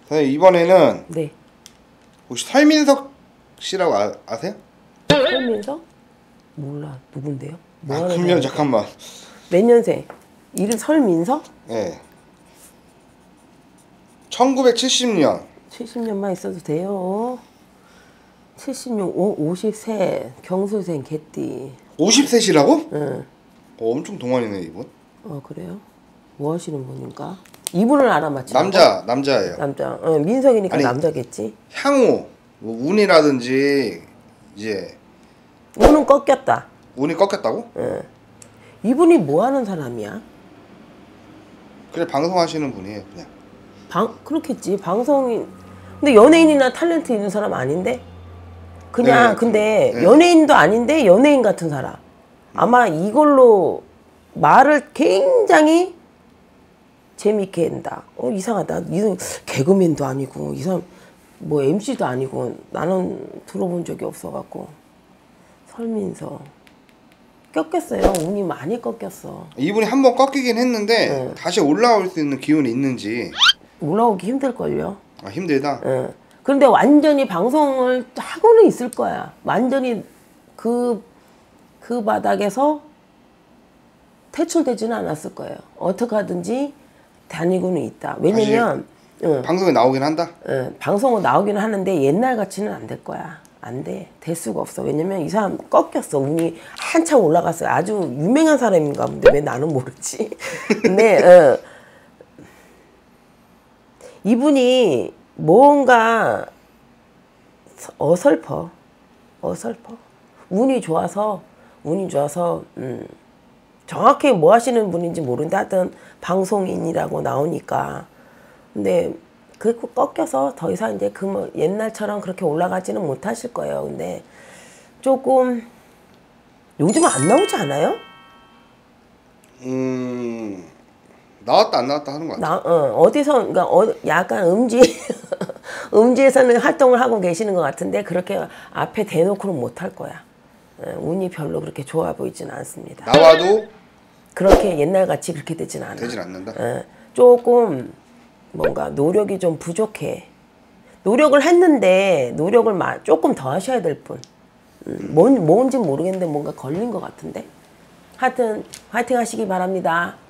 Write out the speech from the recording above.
선생님 이번에는 네. 혹시 설민석 씨라고 아세요? 설민석? 몰라. 누군데요? 뭐 하는 그러면 사람인데? 잠깐만. 몇 년생? 이름 설민석? 네. 1970년. 70년만 있어도 돼요. 70년, 50세, 경수생, 개띠. 50세시라고? 응. 엄청 동안이네 이분. 그래요? 뭐 하시는 분인가? 이분을 알아맞히라고? 남자예요. 남자. 민석이니까 아니, 남자겠지. 향후 뭐 운이라든지 이제 운은 꺾였다. 운이 꺾였다고? 이분이 뭐 하는 사람이야? 그래 방송하시는 분이에요 그냥. 그렇겠지. 방송인. 근데 연예인이나 탤런트 있는 사람 아닌데? 그냥 네, 근데 네. 연예인도 아닌데 연예인 같은 사람. 아마 이걸로 말을 굉장히 재밌게 한다. 이상하다. 개그맨도 아니고 이 사람 뭐 MC도 아니고 나는 들어본 적이 없어갖고. 설민서 꺾였어요. 운이 많이 꺾였어. 이분이 한번 꺾이긴 했는데 다시 올라올 수 있는 기운이 있는지. 올라오기 힘들걸요. 힘들다. 그런데 완전히 방송을 하고는 있을 거야. 완전히 그 바닥에서 퇴출되지는 않았을 거예요. 어떻게 하든지 다니고는 있다. 왜냐면 방송에 나오긴 한다. 방송은 나오기는 하는데 옛날 같이는 안 될 거야. 안 돼. 될 수가 없어. 왜냐면 이 사람 꺾였어. 운이 한참 올라갔어요. 아주 유명한 사람인가 본데 왜 나는 모르지. 근데 이분이 뭔가 어설퍼. 운이 좋아서 정확히 뭐 하시는 분인지 모르는데 하여튼 방송인이라고 나오니까. 근데 그 꺾여서 더 이상 이제 뭐 옛날처럼 그렇게 올라가지는 못하실 거예요. 근데 조금 요즘 안 나오지 않아요? 나왔다 안 나왔다 하는 것 같아. 어디서 그러니까 약간 음지에서는 활동을 하고 계시는 것 같은데 그렇게 앞에 대놓고는 못할 거야. 운이 별로 그렇게 좋아 보이지는 않습니다. 나와도 그렇게 옛날같이 그렇게 되진 않아. 되진 않는다. 조금 뭔가 노력이 좀 부족해. 노력을 했는데 노력을 조금 더 하셔야 될 뿐. 뭔지 모르겠는데 뭔가 걸린 것 같은데. 하여튼 화이팅 하시기 바랍니다.